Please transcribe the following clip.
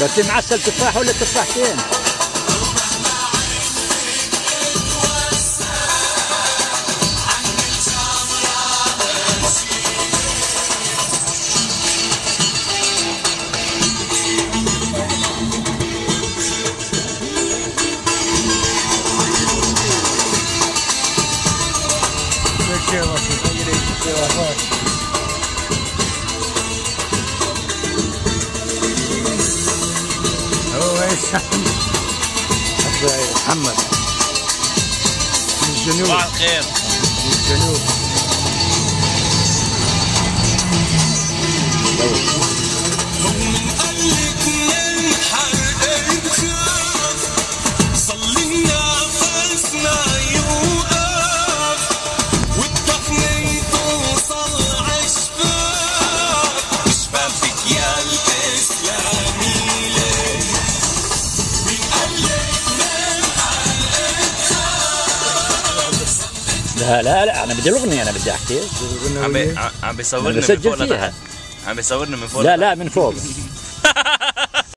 بس معسل تفاح ولا تفاحتين؟ محمد من الجنوب. صباح الخير. من الجنوب. لا لا لا انا بدي الاغنيه، انا بدي احكي. عم بيصورني من فوق. عم بيصورني من فوق. لا لا من فوق.